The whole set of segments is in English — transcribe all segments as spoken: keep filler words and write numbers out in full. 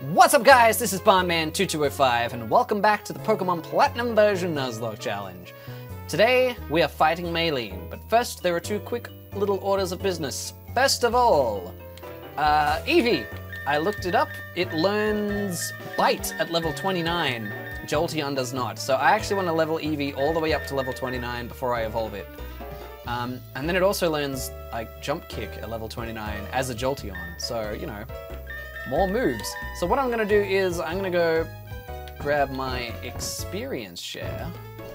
What's up guys, this is Barnman two two oh five and welcome back to the Pokemon Platinum version Nuzlocke Challenge. Today we are fighting Maylene, but first there are two quick little orders of business. First of all, uh, Eevee. I looked it up, it learns Bite at level twenty-nine, Jolteon does not. So I actually want to level Eevee all the way up to level twenty-nine before I evolve it. Um, and then it also learns like Jump Kick at level twenty-nine as a Jolteon, so you know. More moves. So what I'm gonna do is I'm gonna go grab my experience share,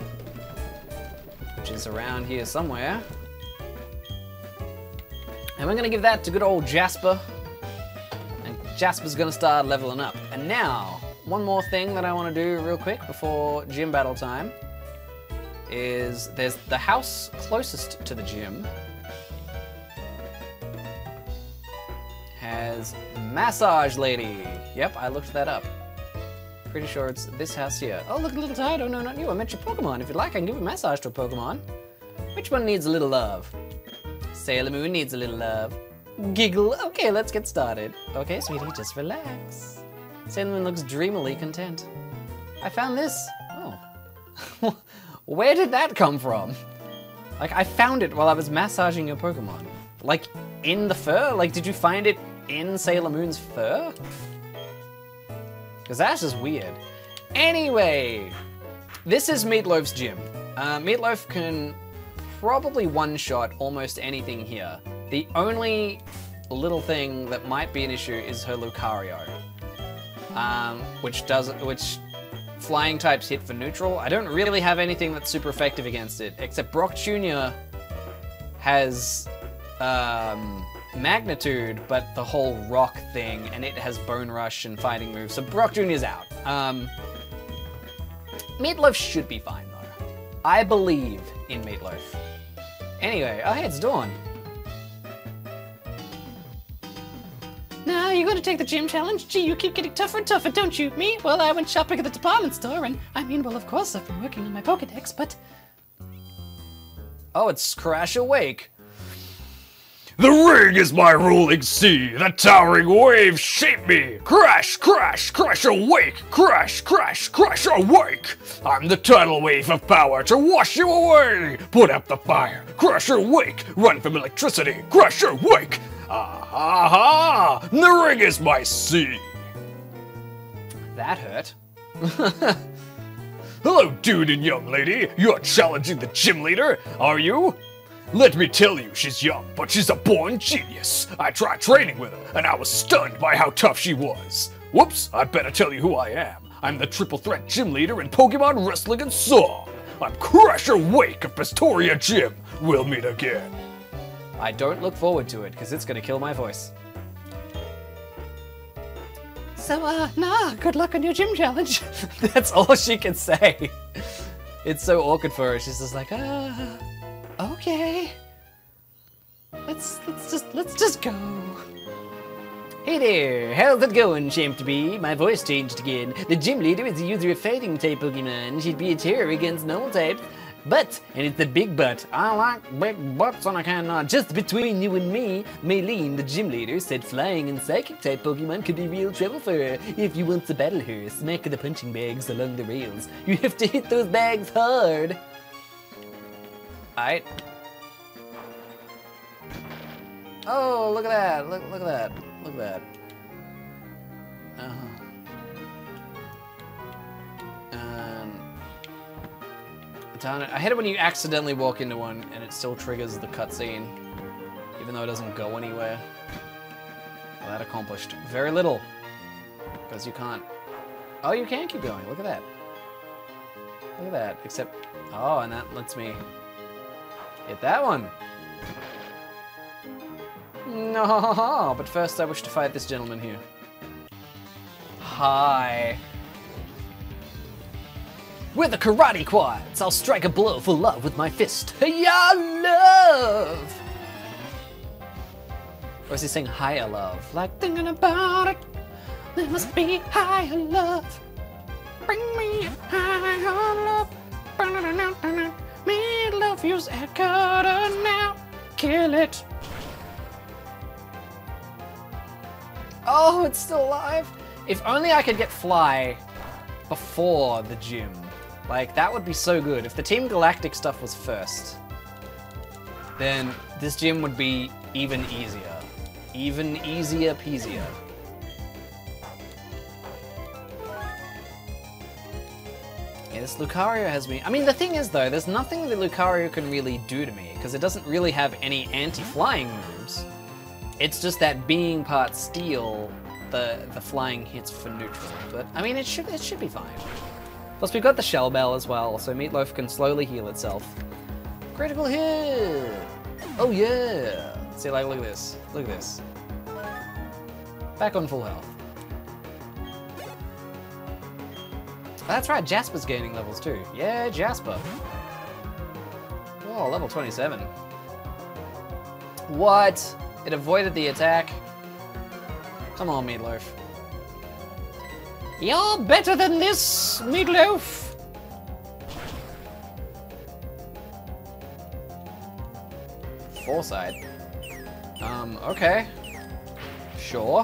which is around here somewhere. And we're gonna give that to good old Jasper. And Jasper's gonna start leveling up. And now, one more thing that I wanna do real quick before gym battle time is there's the house closest to the gym has Massage Lady. Yep, I looked that up. Pretty sure it's this house here. Oh, look, a little tired. Oh, no, not you. I meant your Pokemon. If you'd like, I can give a massage to a Pokemon. Which one needs a little love? Sailor Moon needs a little love. Giggle. Okay, let's get started. Okay, sweetie, just relax. Sailor Moon looks dreamily content. I found this. Oh. Where did that come from? Like, I found it while I was massaging your Pokemon. Like, in the fur? Like, did you find it in Sailor Moon's fur? Because that's just weird. Anyway, this is Meatloaf's gym. Uh, Meatloaf can probably one-shot almost anything here. The only little thing that might be an issue is her Lucario, um, which does which flying types hit for neutral. I don't really have anything that's super effective against it, except Brock Junior has um, Magnitude, but the whole rock thing, and it has Bone Rush and fighting moves, so Brock Junior's out. Um, Meatloaf should be fine though. I believe in Meatloaf. Anyway, oh hey, it's Dawn. Now, you gonna take the gym challenge? Gee, you keep getting tougher and tougher, don't you? Me? Well, I went shopping at the department store, and I mean, well, of course, I've been working on my Pokedex, but... Oh, it's Crash Awake. The ring is my ruling sea, the towering waves shape me. Crash, crash, crash awake, crash, crash, crash awake. I'm the tidal wave of power to wash you away. Put out the fire, crash awake, run from electricity, crash awake. Ah ha ha, the ring is my sea. That hurt. Hello, dude and young lady. You're challenging the gym leader, are you? Let me tell you, she's young, but she's a born genius. I tried training with her, and I was stunned by how tough she was. Whoops, I better tell you who I am. I'm the triple threat gym leader in Pokemon Wrestling and Song. I'm Crash Awake of Pastoria Gym. We'll meet again. I don't look forward to it, because it's gonna kill my voice. So, uh, nah, good luck on your gym challenge. That's all she can say. It's so awkward for her. She's just like, ah... Okay. Let's let's just let's just go. Hey there, how's it going, champ to be? My voice changed again. The gym leader is a user of fighting type Pokemon. She'd be a terror against normal types. But, and it's the big butt. I like big butts and I cannot. Just between you and me, Maylene, the gym leader, said flying and psychic type Pokemon could be real trouble for her. If you want to battle her, smack the punching bags along the rails. You have to hit those bags hard. Alright. Oh, look at that. Look, look at that. Look at that. Uh-huh. Um, darn it. I hate it when you accidentally walk into one and it still triggers the cutscene, even though it doesn't go anywhere. Well, that accomplished very little, because you can't... Oh, you can keep going. Look at that. Look at that. Except... Oh, and that lets me... Hit that one. No, but first I wish to fight this gentleman here. Hi. With the karate quads, I'll strike a blow for love with my fist. Ya love. Or is he saying higher love? Like thinking about it, there must be higher love. Bring me higher love. Meatloaf, use a cutter now. Kill it. Oh, it's still alive. If only I could get Fly before the gym. Like, that would be so good. If the Team Galactic stuff was first, then this gym would be even easier. Even easier peasier. Yeah, this Lucario has me. I mean, the thing is, though, there's nothing that Lucario can really do to me, because it doesn't really have any anti-flying moves. It's just that being part steel, the the flying hits for neutral. But, I mean, it should, it should be fine. Plus, we've got the Shell Bell as well, so Meatloaf can slowly heal itself. Critical hit! Oh, yeah! See, like, look at this. Look at this. Back on full health. That's right, Jasper's gaining levels too. Yeah, Jasper. Oh, level twenty-seven. What? It avoided the attack? Come on, Meatloaf. You're better than this, Meatloaf! Foresight. Um, okay. Sure.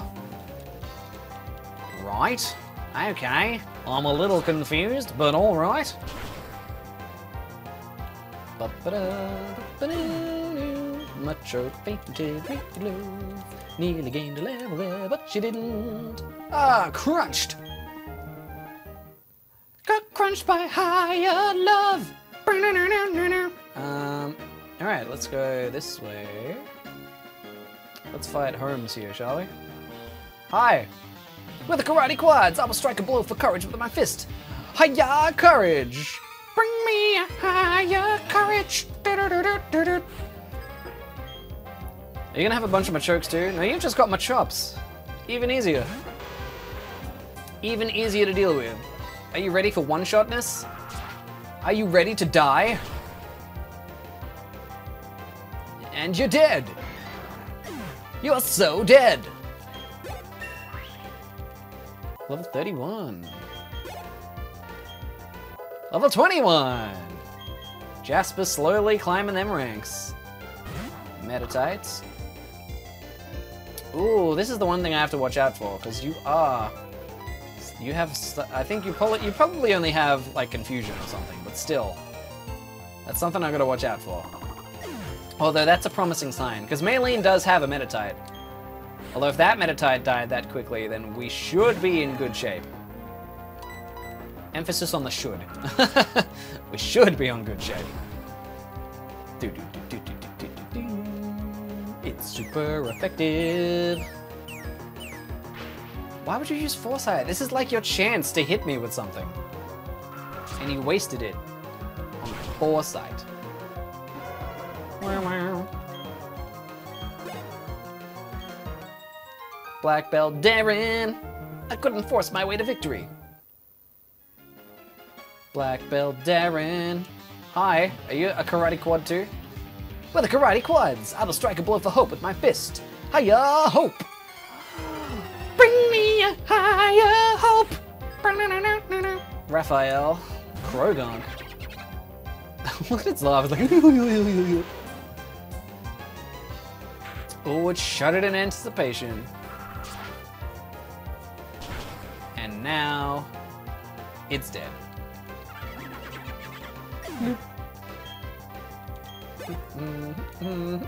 Right. Okay. I'm a little confused, but alright. Macho fainted, Meatloaf. Nearly gained a level there, but she didn't. Ah, crunched! Got crunched by higher love! Um, alright, let's go this way. Let's fight Holmes here, shall we? Hi! With the karate quads, I will strike a blow for courage with my fist. Hiya, courage! Bring me a higher courage! Are you gonna have a bunch of Machokes too? No, you've just got Machops. Even easier. Even easier to deal with. Are you ready for one-shotness? Are you ready to die? And you're dead! You're so dead! Level thirty-one. Level twenty-one! Jasper slowly climbing them ranks. Metatites. Ooh, this is the one thing I have to watch out for, because you are... You have... I think you, probably, you probably only have, like, confusion or something, but still. That's something I gotta watch out for. Although that's a promising sign, because Maylene does have a Metatite. Although if that Metatite died that quickly, then we should be in good shape. Emphasis on the should. We should be on good shape. Do, do, do, do, do, do, do, do. It's super effective. Why would you use Foresight? This is like your chance to hit me with something. And you wasted it on Foresight. Wow, wow. Black Belt Darren! I couldn't force my way to victory. Black Belt Darren. Hi, are you a karate quad too? With the karate quads, I will strike a blow for hope with my fist. Hiya, hope! Bring me a higher hope! Raphael. Krogonk. Look at its laugh, it's like... Oh, it shuddered in anticipation. And now, it's dead. And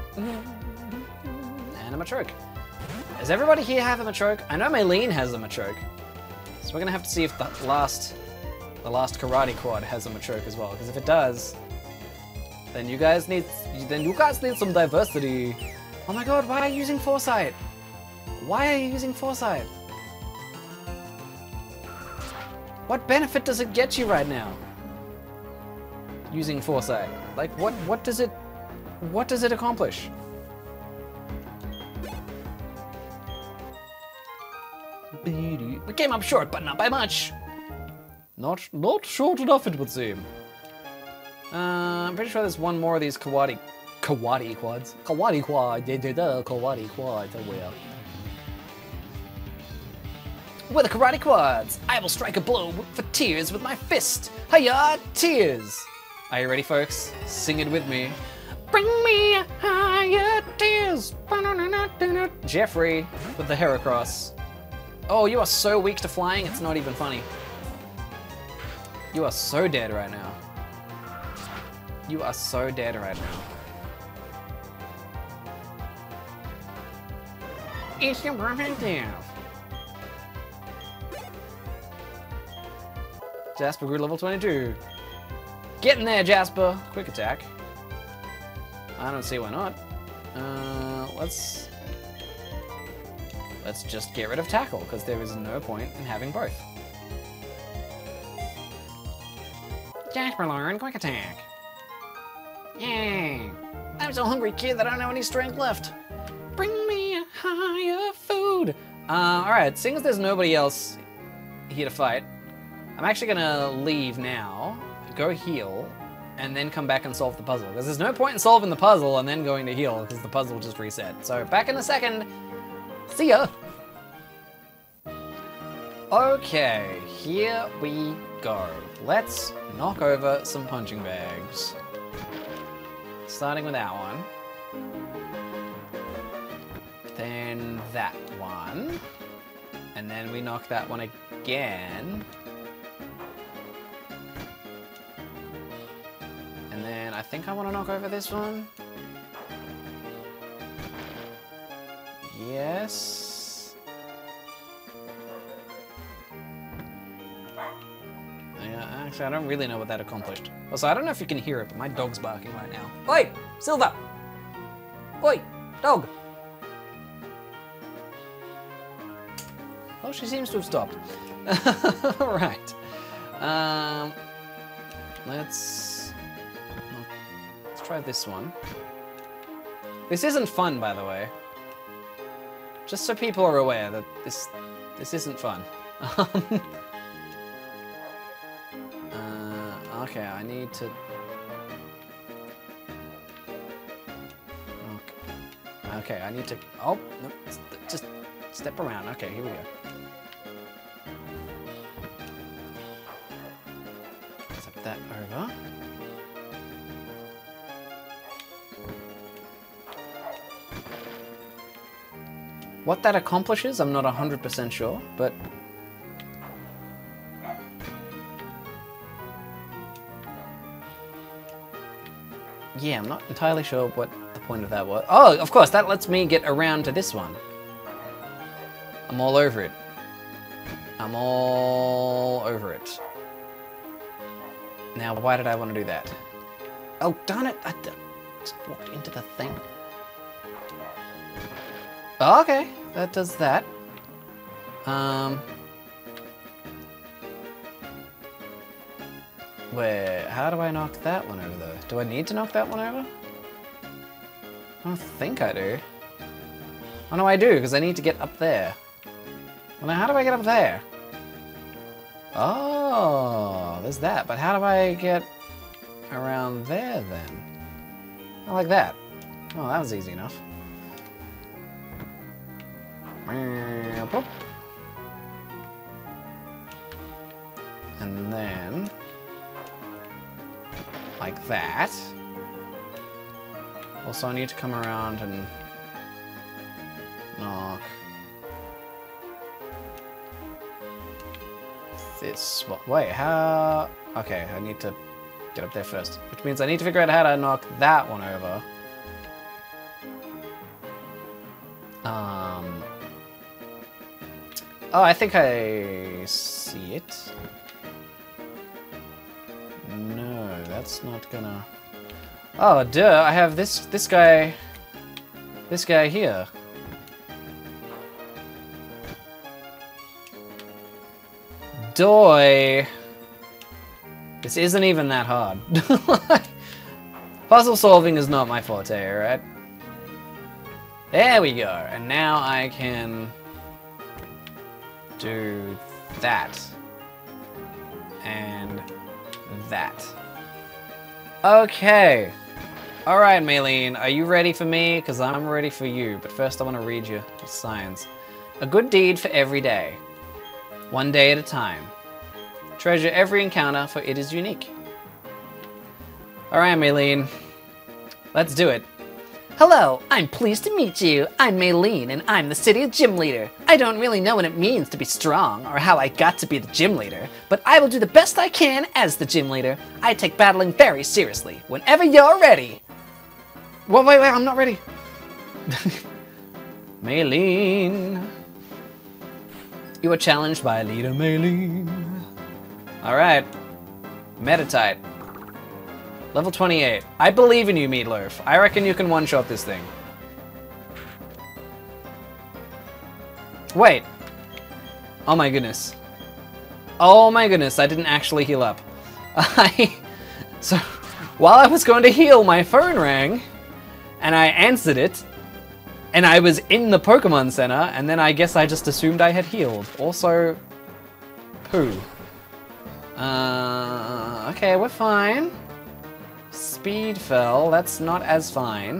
a Machoke. Does everybody here have a Machoke? I know Maylene has a Machoke. So we're gonna have to see if the last the last karate quad has a Machoke as well. Because if it does, then you guys need then you guys need some diversity. Oh my god, why are you using Foresight? Why are you using Foresight? What benefit does it get you right now? Using Foresight. Like what what does it what does it accomplish? We came up short, but not by much. Not not short enough, it would seem. Uh, I'm pretty sure there's one more of these Kawadi Kawadi quads. Kawadi quad, da da da, Kawadi quad, oh well. With the karate quads, I will strike a blow for tears with my fist. Hiya, tears! Are you ready, folks? Sing it with me. Bring me a higher tears. Jeffrey with the Heracross. Oh, you are so weak to flying, it's not even funny. You are so dead right now. You are so dead right now. It's your perfect death. Jasper grew level twenty-two. Get in there, Jasper. Quick attack. I don't see why not. Uh, let's... Let's just get rid of tackle, because there is no point in having both. Jasper learn quick attack. Yay! I'm so hungry, kid, that I don't have any strength left. Bring me a higher food. Uh, alright, seeing as there's nobody else here to fight, I'm actually gonna leave now, go heal, and then come back and solve the puzzle. Because there's no point in solving the puzzle and then going to heal, because the puzzle will just reset. So, back in a second. See ya! Okay, here we go. Let's knock over some punching bags. Starting with that one. Then that one. And then we knock that one again. And then I think I want to knock over this one. Yes. Yeah, actually, I don't really know what that accomplished. Also, I don't know if you can hear it, but my dog's barking right now. Oi, Silver! Oi, dog! Oh, she seems to have stopped. Right. Um, let's... Let's try this one. This isn't fun, by the way. Just so people are aware that this this isn't fun. uh, okay, I need to... Okay, okay I need to... Oh, no, just step around. Okay, here we go. Step that over. What that accomplishes, I'm not one hundred percent sure, but... Yeah, I'm not entirely sure what the point of that was. Oh, of course, that lets me get around to this one. I'm all over it. I'm all over it. Now, why did I want to do that? Oh, darn it! I just walked into the thing. Oh, okay, that does that. Um, where? How do I knock that one over though? Do I need to knock that one over? I don't think I do. Oh no, I do, because I need to get up there. Well, now how do I get up there? Oh, there's that. But how do I get around there then? Oh, like that. Oh, that was easy enough. And then, like that. Also, I need to come around and knock this spot. Wait, how? Okay, I need to get up there first, which means I need to figure out how to knock that one over. Um. Oh, I think I see it. No, that's not gonna... Oh, duh, I have this, this guy, this guy here. Doi. This isn't even that hard. Puzzle solving is not my forte, right? There we go, and now I can do that and that. Okay. Alright, Maylene, are you ready for me? Because I'm ready for you. But first I want to read you the signs. A good deed for every day. One day at a time. Treasure every encounter, for it is unique. Alright, Maylene. Let's do it. Hello, I'm pleased to meet you. I'm Maylene, and I'm the city gym leader. I don't really know what it means to be strong, or how I got to be the gym leader, but I will do the best I can as the gym leader. I take battling very seriously. Whenever you're ready. Wait, wait, wait, I'm not ready. Maylene. You are challenged by leader Maylene. Alright. Meditite. Level twenty-eight. I believe in you, Meatloaf. I reckon you can one-shot this thing. Wait. Oh my goodness. Oh my goodness, I didn't actually heal up. I... So, while I was going to heal, my phone rang, and I answered it, and I was in the Pokemon Center, and then I guess I just assumed I had healed. Also, poo. Uh, okay, we're fine. Speed fell, that's not as fine.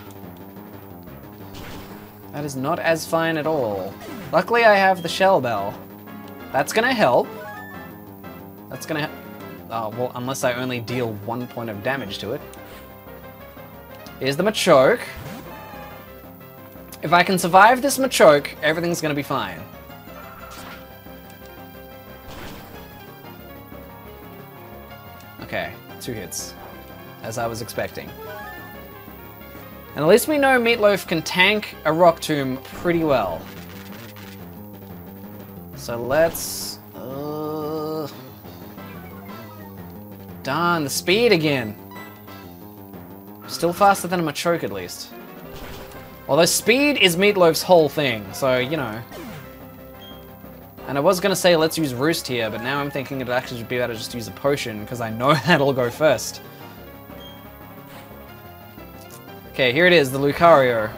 That is not as fine at all. Luckily I have the Shell Bell. That's gonna help. That's gonna help. Oh, well, unless I only deal one point of damage to it. Here's the Machoke. If I can survive this Machoke, everything's gonna be fine. Okay, two hits. As I was expecting. And at least we know Meatloaf can tank a Rock Tomb pretty well. So let's... Uh, darn, the speed again. Still faster than a Machoke at least. Although speed is Meatloaf's whole thing, so, you know. And I was gonna say let's use Roost here, but now I'm thinking it'd actually be better to just use a potion, because I know that'll go first. Okay, here it is, the Lucario.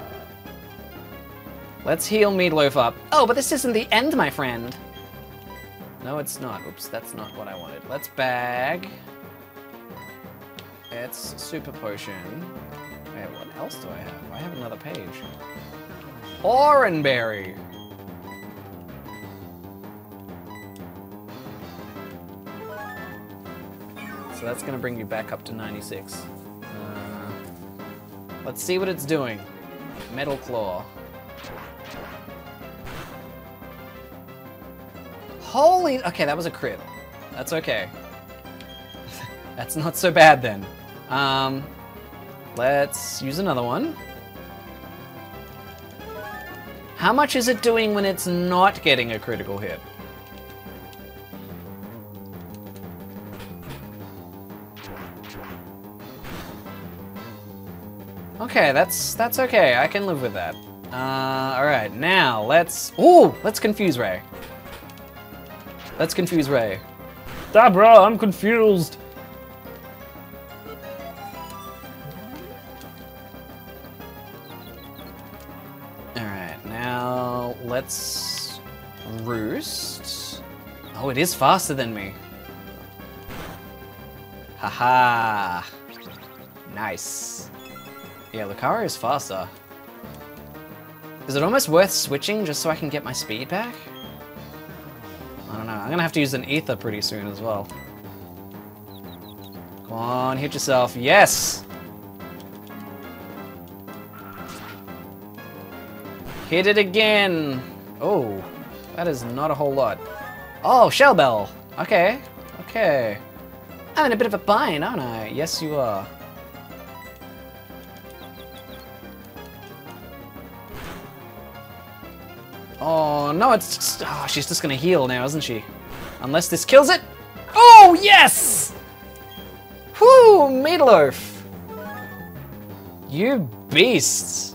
Let's heal Meatloaf up. Oh, but this isn't the end, my friend. No, it's not. Oops, that's not what I wanted. Let's bag. It's Super Potion. Wait, what else do I have? I have another page. Oranberry. So that's gonna bring you back up to ninety-six. Let's see what it's doing. Metal Claw. Holy... Okay, that was a crit. That's okay. That's not so bad then. Um, let's use another one. How much is it doing when it's not getting a critical hit? Okay, that's that's okay. I can live with that. Uh, all right, now let's. Ooh, let's confuse Ray. Let's confuse Ray. Ah, bro, I'm confused. All right, now let's Roost. Oh, it is faster than me. Haha. Nice. Yeah, Lucario is faster. Is it almost worth switching just so I can get my speed back? I don't know. I'm gonna have to use an Ether pretty soon as well. Come on, hit yourself. Yes! Hit it again! Oh, that is not a whole lot. Oh, Shell Bell! Okay, okay. I'm in a bit of a bind, aren't I? Yes, you are. Oh, no, it's just, oh, she's just gonna heal now, isn't she? Unless this kills it. Oh, yes! Whoo, Meatloaf! You beasts!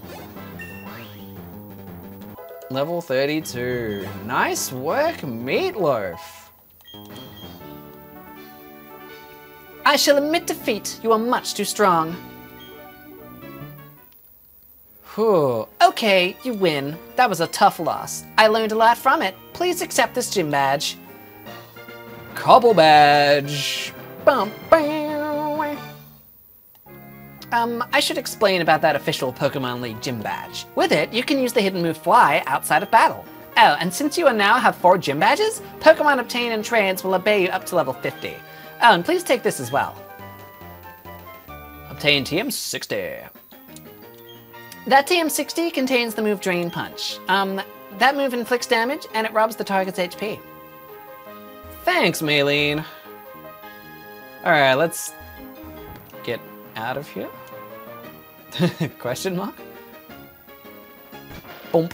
Level thirty-two. Nice work, Meatloaf! I shall admit defeat. You are much too strong. Whew. Okay, you win. That was a tough loss. I learned a lot from it. Please accept this gym badge. Cobble badge. Bum, bam. Um, I should explain about that official Pokemon League gym badge. With it, you can use the hidden move Fly outside of battle. Oh, and since you now have four gym badges, Pokemon obtained in trades will obey you up to level fifty. Oh, and please take this as well. Obtain T M sixty. That T M sixty contains the move Drain Punch. Um, that move inflicts damage and it robs the target's H P. Thanks, Maylene. Alright, let's get out of here. Question mark? Boom.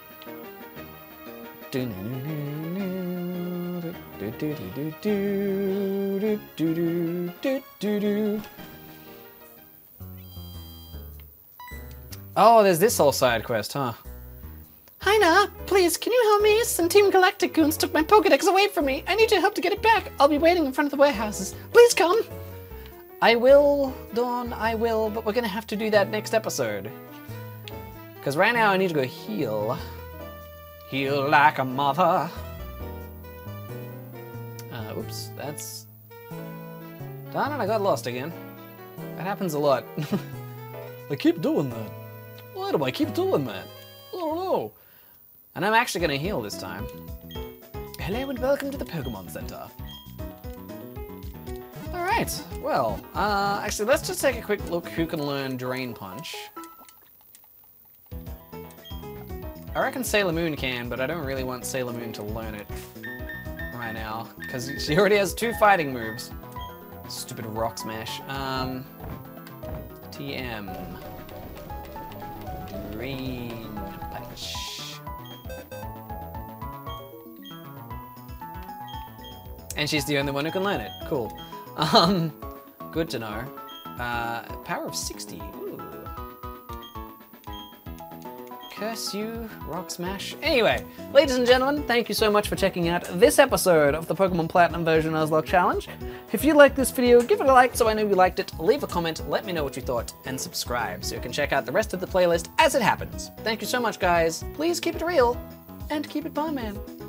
Oh, there's this whole side quest, huh? Hi, Na. Please, can you help me? Some Team Galactic goons took my Pokedex away from me. I need your help to get it back. I'll be waiting in front of the warehouses. Please come. I will, Dawn, I will, but we're gonna have to do that next episode. Because right now I need to go heal. Heal like a mother. Uh, oops, that's... Darn it, I got lost again. That happens a lot. I keep doing that. Why do I keep doing that? I don't know. And I'm actually gonna heal this time. Hello and welcome to the Pokemon Center. Alright, well, uh, actually let's just take a quick look who can learn Drain Punch. I reckon Sailor Moon can, but I don't really want Sailor Moon to learn it right now, because she already has two fighting moves. Stupid Rock Smash. Um, T M. Drain Punch. And she's the only one who can learn it. Cool. Um, good to know. Uh, power of sixty. Ooh. Curse you, Rock Smash. Anyway, ladies and gentlemen, thank you so much for checking out this episode of the Pokemon Platinum version Nuzlocke Challenge. If you liked this video, give it a like so I know you liked it, leave a comment, let me know what you thought, and subscribe so you can check out the rest of the playlist as it happens. Thank you so much, guys. Please keep it real, and keep it Barman.